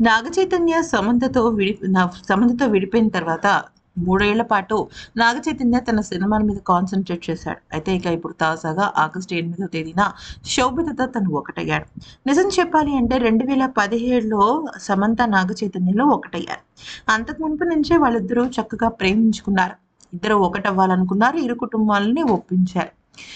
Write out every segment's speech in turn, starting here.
నాగచైతన్య సమంతతో విడిపోయిన తర్వాత 3 ఏళ్ల పాటు నాగచైతన్య తన సినిమాల మీద కాన్సంట్రేట్ చేశాడు. అయితే ఇప్పుడు తాజాగా ఆగస్టు 8వ తేదీన శోభితతో తను ఒకటయ్యాడు. నిజం చెప్పాలి అంటే 2017లో సమంత నాగచైతన్యలో ఒకటయ్యారు. అంతకు మునుపు నుంచే వాళ్ళిద్దరూ చక్కగా ప్రేమించుకున్నారు. ఇద్దరు ఒకటవ్వాలనుకున్నారు. ఇరు కుటుంబాలని ఒప్పించారు.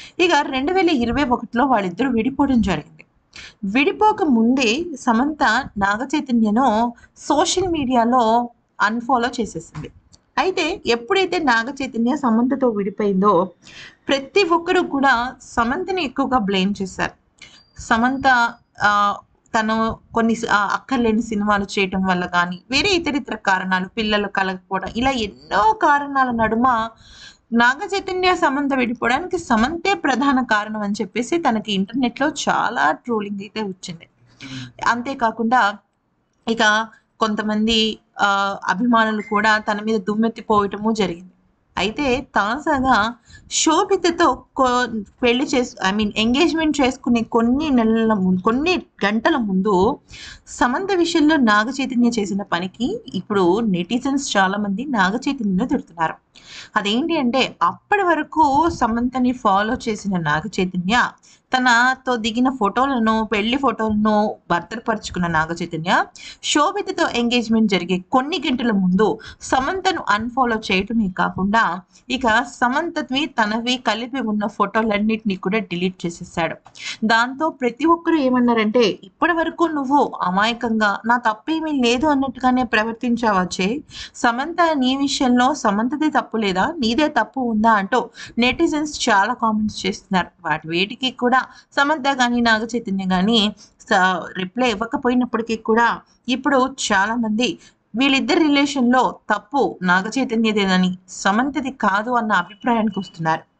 2021లో వాళ్ళిద్దరూ విడిపోవడం జరిగింది. విడిపోక ముందే సమంత నాగచైతన్యను సోషల్ మీడియాలో అన్‌ఫాలో చేసేసింది. అయితే ఎప్పుడైతే నాగచైతన్య సమంతతో విడిపోయిందో, ప్రతి ఒక్కరు కూడా సమంతని ఎక్కువగా బ్లేమ్ చేశారు. సమంత ఆహ్, తను అక్కర్లేని సినిమాలు చేయటం వల్ల గానీ, వేరే ఇతరితర కారణాలు పిల్లలు కలగకపోవడం, ఇలా ఎన్నో కారణాల నడుమ నాగ చైతన్య, సమంత విడిపోవడానికి సమంతే ప్రధాన కారణం అని చెప్పేసి తనకి ఇంటర్నెట్‌లో చాలా ట్రోలింగ్ అయితే వచ్చింది. అంతే కాకుండా ఇక కొంతమంది అభిమానులు కూడా తన మీద దుమ్మెత్తిపోయటము జరిగింది. అయితే తాజాగా శోభితతో కొ పెళ్లి చేసి ఎంగేజ్‌మెంట్ చేసుకునే కొన్ని గంటల ముందు సమంత విషయంలో నాగ చైతన్య చేసిన పనికి ఇప్పుడు నెటిజన్స్ చాలామంది నాగ చైతన్యను తిడుతున్నారు. అదేంటి అంటే అప్పటి వరకు సమంతని ఫాలో చేసిన నాగ చైతన్య తనతో దిగిన ఫోటోలను, పెళ్లి ఫోటోలను భద్రపరుచుకున్న నాగ చైతన్య శోభితతో ఎంగేజ్‌మెంట్ జరిగే కొన్ని గంటల ముందు సమంతను అన్‌ఫాలో చేయటమే కాకుండా ఇక సమంతవి, తనవి కలిపి ఉన్న ఫోటోలన్నిటిని కూడా డిలీట్ చేసేసాడు. దాంతో ప్రతి ఒక్కరు ఏమన్నారంటే, "ఇప్పటివరకు నువ్వు అమాయకంగా నా తప్పేమీ లేదు అన్నట్టుగానే ప్రవర్తించావు అజయ్. సమంత నీ విషయంలో సమంతది తప్పు లేదా? నీదే తప్పు ఉందా?" అంటూ నెటిజన్స్ చాలా కామెంట్స్ చేస్తున్నారు. వేటికి కూడా సమంత గాని, నాగ చైతన్య గాని రిప్లై ఇవ్వకపోయినప్పటికీ కూడా ఇప్పుడు చాలామంది వీళ్ళిద్దరి రిలేషన్‌లో తప్పు నాగ చైతన్యదేనని, సమంతది కాదు అన్న అభిప్రాయానికి వస్తున్నారు.